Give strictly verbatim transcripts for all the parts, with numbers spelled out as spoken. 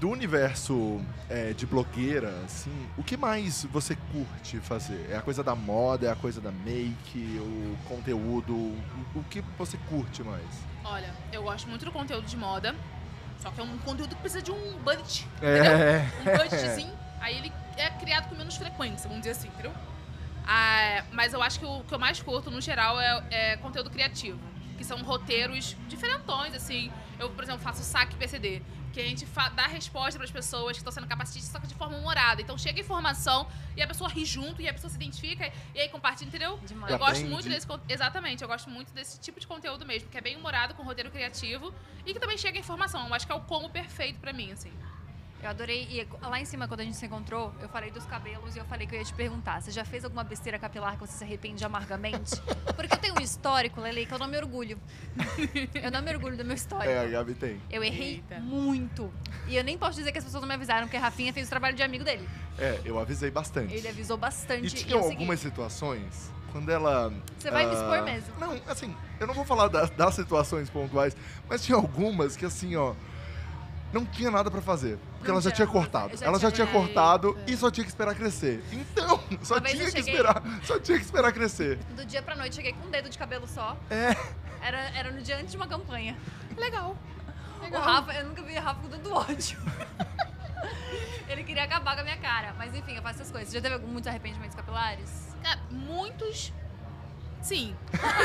do universo é, de blogueira, assim, o que mais você curte fazer? É a coisa da moda, é a coisa da make, o conteúdo? O, o que você curte mais? Olha, eu gosto muito do conteúdo de moda, só que é um conteúdo que precisa de um budget, É. entendeu? Um budgetzinho, aí ele é criado com menos frequência, vamos dizer assim, entendeu? Ah, mas eu acho que o que eu mais curto, no geral, é, é conteúdo criativo, que são roteiros diferentões, assim. Eu, por exemplo, faço saque P C D, que a gente dá resposta para as pessoas que estão sendo capacitadas, só que de forma humorada. Então chega informação e a pessoa ri junto e a pessoa se identifica e aí compartilha, entendeu? Demais. Eu gosto Aprende. muito desse con- exatamente, eu gosto muito desse tipo de conteúdo mesmo, que é bem humorado, com roteiro criativo e que também chega informação. Eu acho que é o combo perfeito pra mim, assim. Eu adorei. E lá em cima, quando a gente se encontrou, eu falei dos cabelos e eu falei que eu ia te perguntar. Você já fez alguma besteira capilar que você se arrepende amargamente? Porque eu tenho um histórico, Lele, que eu não me orgulho. Eu não me orgulho do meu histórico. É, a Gabi tem. Eu errei Eita. muito. E eu nem posso dizer que as pessoas não me avisaram, porque a Rafinha fez o trabalho de amigo dele. É, eu avisei bastante. Ele avisou bastante. E e tinham eu segui. algumas situações, quando ela... Você vai me ah, expor mesmo. Não, assim, eu não vou falar das, das situações pontuais, mas tinha algumas que, assim, ó, não tinha nada pra fazer. Porque Não ela já tinha tinha nada pra fazer. cortado. Eu já ela já tinha- tinha cortado Eita. e só tinha que esperar crescer. Então, só Uma vez tinha eu que cheguei- esperar, só tinha que esperar crescer. Do dia pra noite, cheguei com um dedo de cabelo só. É, Era, era no dia antes de uma campanha. Legal. O Rafa, eu nunca vi o Rafa com tanto ódio. Ele queria acabar com a minha cara. Mas enfim, eu faço essas coisas. Você já teve algum, muitos arrependimentos capilares? Cara, muitos. Sim.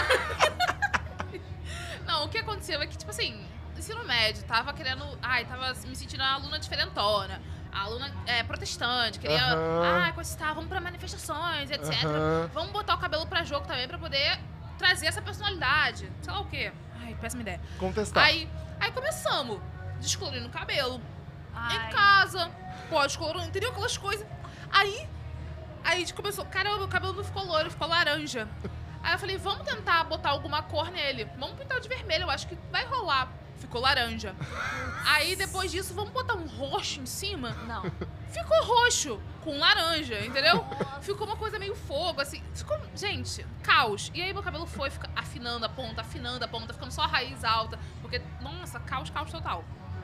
Não, o que aconteceu é que, tipo assim, ensino médio, tava querendo. Ai, tava me sentindo uma aluna diferentona. A aluna é, protestante, queria. Aham. Ah, coisa e tal, vamos pra manifestações, etcétera. Aham. Vamos botar o cabelo pra jogo também pra poder trazer essa personalidade. Sei lá o quê. Ai, péssima ideia. contestar. Aí, aí começamos, descolorindo o cabelo. Ai. Em casa, pode colorindo, entendeu? Aquelas coisas. Aí, aí a gente começou, caramba, meu cabelo não ficou loiro, ficou laranja. Aí eu falei, vamos tentar botar alguma cor nele. Vamos pintar de vermelho, eu acho que vai rolar. Ficou laranja. Aí depois disso, vamos botar um roxo em cima. Não. Ficou roxo com laranja, entendeu? Ficou uma coisa meio fogo, assim. Ficou, gente, caos. E aí meu cabelo foi fica afinando a ponta, afinando a ponta, ficando só a raiz alta. Porque, nossa, caos, caos total.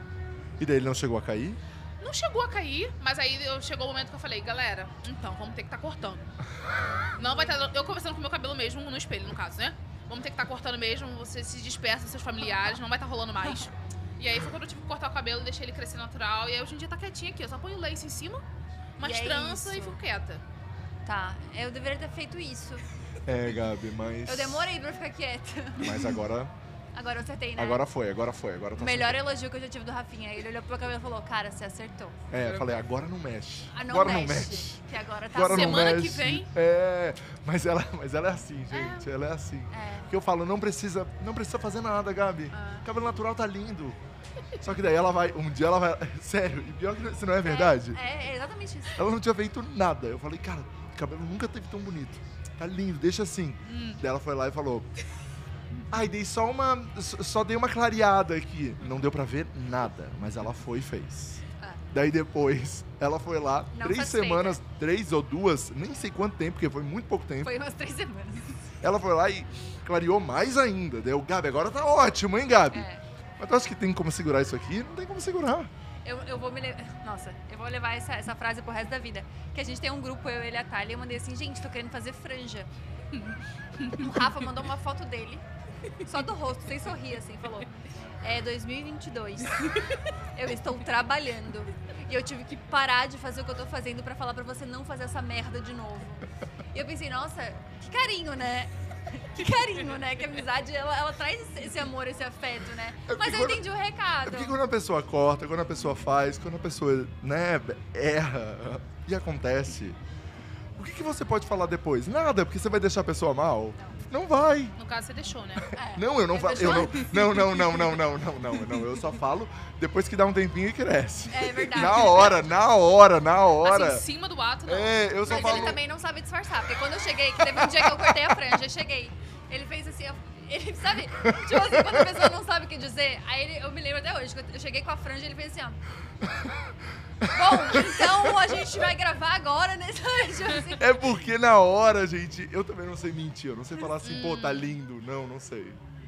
E daí ele não chegou a cair? Não chegou a cair, mas aí eu- chegou o momento que eu falei, galera, então, vamos ter que estar cortando. Não vai estar... Eu conversando com o meu cabelo mesmo, no espelho, no caso, né? Vamos ter que estar cortando mesmo, você se dispersa dos seus familiares, não vai estar rolando mais. E aí foi quando eu tive que cortar o cabelo, deixei ele crescer natural. E aí hoje em dia tá quietinho aqui, eu só ponho lace em cima, umas E é tranças e isso. fico quieta. Tá, eu deveria ter feito isso. É, Gabi, mas... Eu demorei pra ficar quieta. Mas agora, Agora eu acertei, né? agora foi, agora foi, agora tá O melhor elogio que eu já tive do Rafinha. Ele olhou pro meu cabelo e falou, cara, você acertou. É, eu falei, agora não mexe. Ah, não agora mexe. não mexe. Que agora tá Agora não Semana que mexe. vem. É, mas ela, mas ela é assim, gente. Ela é assim. É. Porque eu falo, não precisa, não precisa fazer nada, Gabi. Ah. Cabelo natural tá lindo. Só que daí ela vai, um dia ela vai, sério, e pior que isso não é verdade. É, é exatamente isso. Ela não tinha feito nada. Eu falei, cara, o cabelo nunca teve tão bonito. Tá lindo, deixa assim. Daí ela foi lá e falou, ai, dei só uma, só só dei uma clareada aqui. Não deu pra ver nada, mas ela foi e fez. Ah. Daí depois, ela foi lá, Não três satisfeita. semanas, três ou duas, nem sei quanto tempo, porque foi muito pouco tempo. Foi umas três semanas. Ela foi lá e clareou mais ainda. Deu, Gabi, agora tá ótimo, hein, Gabi? É. Mas tu acha que tem como segurar isso aqui? Não tem como segurar. Eu, eu vou me levar. Nossa, eu vou levar essa, essa frase pro resto da vida. Que a gente tem um grupo, eu, ele e a Thalia, e eu mandei assim, gente, tô querendo fazer franja. O Rafa mandou uma foto dele, só do rosto, sem sorrir, assim, falou. É dois mil e vinte e dois. Eu estou trabalhando. E eu tive que parar de fazer o que eu tô fazendo pra falar pra você não fazer essa merda de novo. E eu pensei, nossa, que carinho, né? Que carinho, né? Que a amizade, ela, ela traz esse- esse amor, esse afeto, né? É Mas eu porque entendi o É recado. porque quando a pessoa corta, quando a pessoa faz, quando a pessoa, né, erra e acontece, o que, que você pode falar depois? Nada, porque você vai deixar a pessoa mal? Não vai. No caso, você deixou, né? É. Não, eu não Ele falo. deixou? Eu não, não, não, não, não, não, não, não, não. Eu só falo depois que dá um tempinho e cresce. É verdade. Na hora, na hora, na hora. Assim, em cima do ato, não. É, eu só Mas falo. ele também não sabe disfarçar, porque quando eu cheguei, que teve um dia que eu cortei a franja, eu cheguei, ele fez assim, eu- ele sabe, tipo assim, quando a pessoa não sabe o que dizer, aí ele, eu me lembro até hoje, que eu cheguei com a franja e ele fez assim, ó. Bom, então a gente vai gravar agora nesse tipo assim. É porque na hora, gente, eu também não sei mentir. Eu não sei falar assim, pô, tá lindo. Não, não sei. Não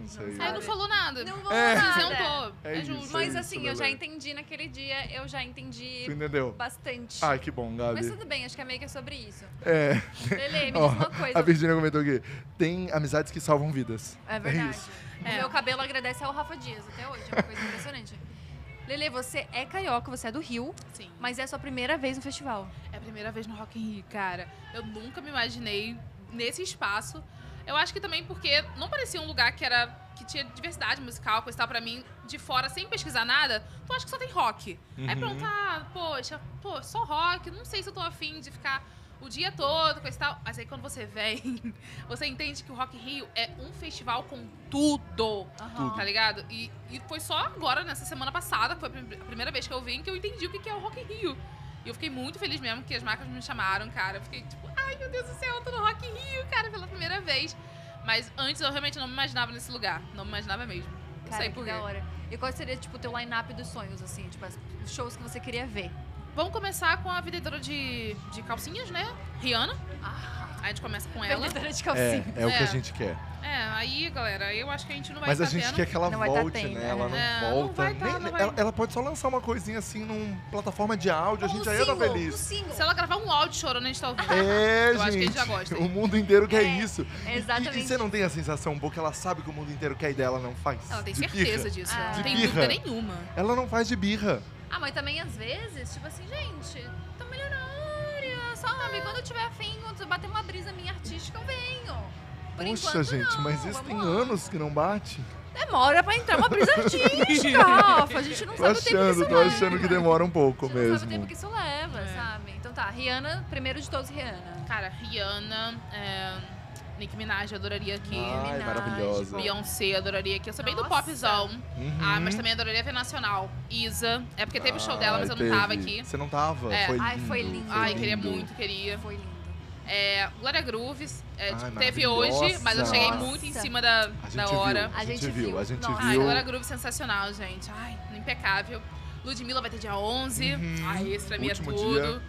isso aí. Aí não falou nada. Não vou É. nada. Isentou. É É isso. justo. Mas isso, assim, eu já Lelê. entendi naquele dia, eu já entendi Tu entendeu? bastante. Ai, que bom, Gabi. Mas tudo bem, acho que é meio que é sobre isso. É. Lele, me Ó, diz uma coisa. a Virginia comentou aqui. Tem amizades que salvam vidas. É verdade. isso. O É. meu cabelo agradece ao Rafa Dias até hoje, é uma coisa impressionante. Lele, você é carioca, você é do Rio, Sim. mas é a sua primeira vez no festival. É a primeira vez no Rock in Rio, cara. Eu nunca me imaginei nesse espaço. Eu acho que também porque não parecia um lugar que era que tinha diversidade musical, coisa e tal, pra mim, de fora, sem pesquisar nada, tu acha que só tem rock. Aí Uhum. pronto, ah, poxa, pô, só rock, não sei se eu tô afim de ficar o dia todo, coisa e tal. Mas aí quando você vem, você entende que o Rock in Rio é um festival com tudo. Aham. Tá ligado? E, e foi só agora, nessa semana passada, que foi a prim- a primeira vez que eu vim, que eu entendi o que que é o Rock in Rio. E eu fiquei muito feliz mesmo que as marcas me chamaram, cara. Eu fiquei tipo, ai meu Deus do céu, eu tô no Rock in Rio, cara, pela primeira vez. Mas antes eu realmente não me imaginava nesse lugar. Não me imaginava mesmo. Não Cara, sei que por quê. da hora. E qual seria, tipo, o teu line-up dos sonhos, assim? Tipo, as- os shows que você queria ver? Vamos começar com a vendedora de, de calcinhas, né? Rihanna. Ah, Aí a gente começa com ela. vendedora de É, calcinha. é o que É. a gente quer. É, aí, galera, eu acho que a gente não vai Mas a estar gente tendo. quer que ela Não vai tá volte, tendo, né? Ela não é. É, volta. não vai tá, Nem- não vai. Ela, ela pode só lançar uma coisinha assim numa plataforma de áudio, a gente Um já ia estar single, feliz. um single. Se ela gravar um áudio chorando, a gente tá ouvindo. É, Eu gente. acho que a gente já gosta, hein? O mundo inteiro quer É, isso. E- exatamente E, você não tem a sensação boa que ela sabe que o mundo inteiro quer e dela não faz? Ela tem De certeza birra. disso. Ah. Não De tem birra. dúvida nenhuma. Ela não faz de birra. Ah, mas também às vezes, tipo assim, gente, tô milionária, sabe? Quando eu tiver afim, quando eu bater uma brisa minha artística, eu venho. Por Poxa, enquanto, gente, não. mas isso tem Vamos lá. anos que não bate. Demora pra entrar uma brisa artística, Rafa. A gente não Tô sabe o tempo que achando, isso tô leva. achando que demora um pouco A gente não sabe o mesmo. tempo que isso leva, É. sabe? Então tá, Rihanna, primeiro de todos, Rihanna. Cara, Rihanna, é, Nicki Minaj, eu adoraria aqui. Ai, Minaj, maravilhosa. bom. Beyoncé, adoraria aqui. Eu sou bem do Nossa. popzão. Uhum. Ah, mas também adoraria ver nacional. Isa. É porque teve o show dela, mas eu Ai, não tava teve. aqui. Você não tava? É. Foi lindo. Ai, foi lindo. Ai, queria lindo. muito, queria. Foi lindo. É, Glória Grooves, é, Ai, tipo, teve maravilhosa. hoje, mas eu cheguei Nossa. muito em cima da, A gente da viu, hora. a gente viu, a gente Nossa. Ai, viu. Glória Groove sensacional, gente. Ai, impecável. Ludmilla vai ter dia onze. Uhum. Ai, esse pra mim é Último tudo.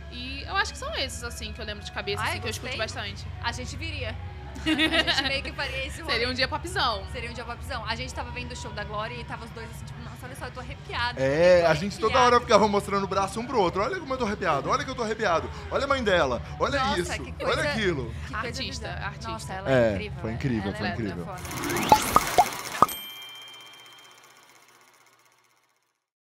E eu acho que são esses, assim, que eu lembro de cabeça, Ai, assim, que eu escuto gostei. bastante. A gente viria. A gente meio que faria esse rolê. Seria um dia popzão. Seria um dia popzão. A gente tava vendo o show da Glória e tava os dois assim, tipo, nossa, olha só, eu tô arrepiada. É, eu tô a gente toda arrepiada. hora ficava mostrando o braço um pro outro. Olha como eu tô arrepiado, olha que eu tô arrepiado. Olha a mãe dela, olha Nossa, isso, que coisa- olha aquilo. Que coisa Artista, bizarra. artista. Nossa, ela É, é incrível. foi incrível, ela foi é muito incrível. foda.